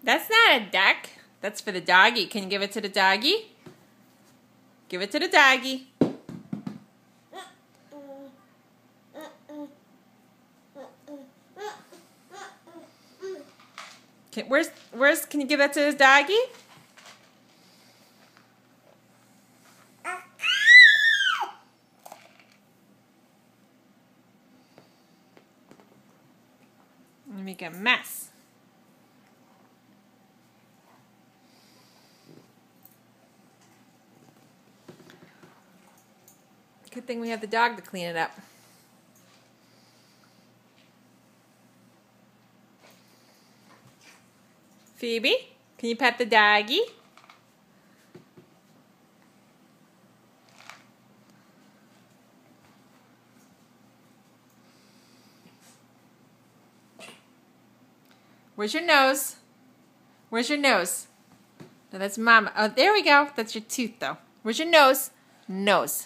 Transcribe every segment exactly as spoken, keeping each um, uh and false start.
That's not a duck. That's for the doggy. Can you give it to the doggy? Give it to the doggy. Can, where's, where's, can you give that to his doggy? Let me make a mess. Good thing we have the dog to clean it up. Phoebe, can you pet the doggy? Where's your nose? Where's your nose? No, that's Mama. Oh, there we go. That's your tooth, though. Where's your nose? Nose.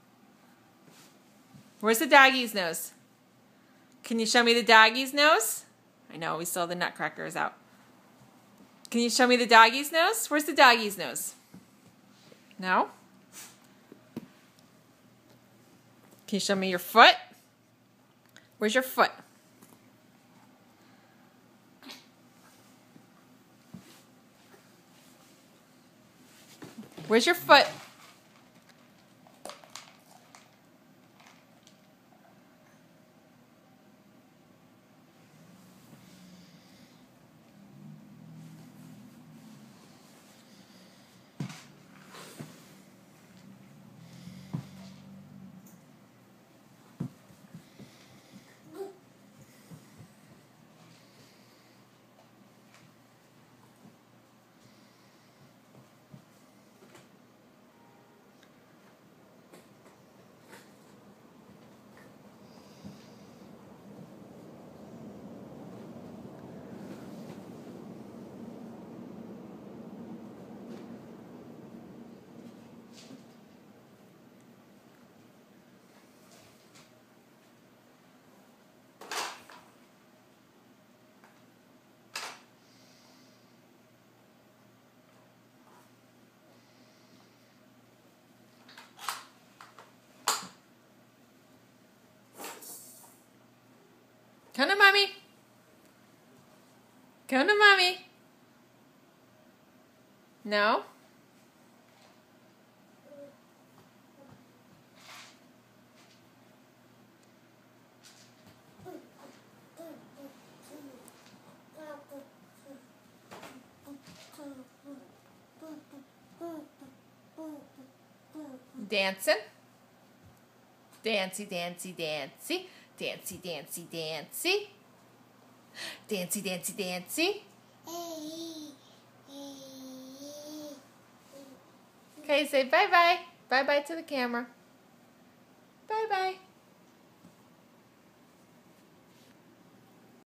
Where's the doggy's nose? Can you show me the doggy's nose? I know, we still have the nutcrackers out. Can you show me the doggy's nose? Where's the doggy's nose? No? Can you show me your foot? Where's your foot? Where's your foot? Come to Mommy. Come to Mommy. No? Dancing. Dancy, dancy, dancy. Dancy, dancy, dancy. Dancy, dancy, dancy. Okay, say bye-bye. Bye-bye to the camera. Bye-bye.